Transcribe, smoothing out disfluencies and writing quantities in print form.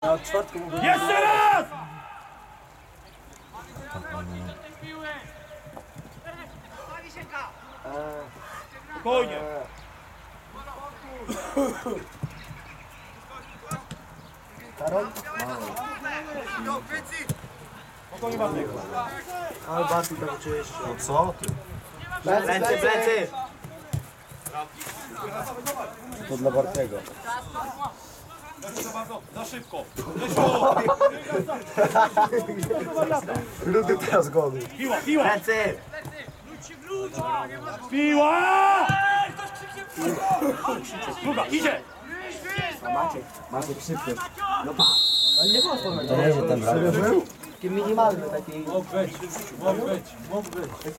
Na czwartku mogę... Jeszcze raz! Spokojnie. Karol? Spokojnie, Bartek. Ale Bartek tak oczywiście. No co ty? Plecy! To dla Bartego. Za szybko. Ludy teraz gody. Piła, piła. Plecy! Piła! Druga, idzie. Maciek szybko. No pa. Ale nie było wspomnienia. To nie, że ten brak. Taki minimalny, taki... Mógł być.